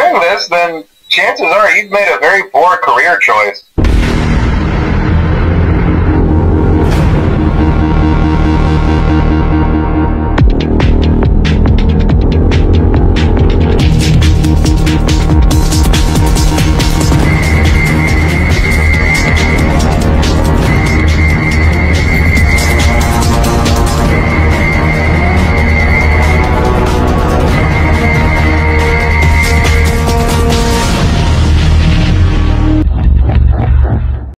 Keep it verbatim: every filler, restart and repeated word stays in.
hearing this, then chances are you've made a very poor career choice.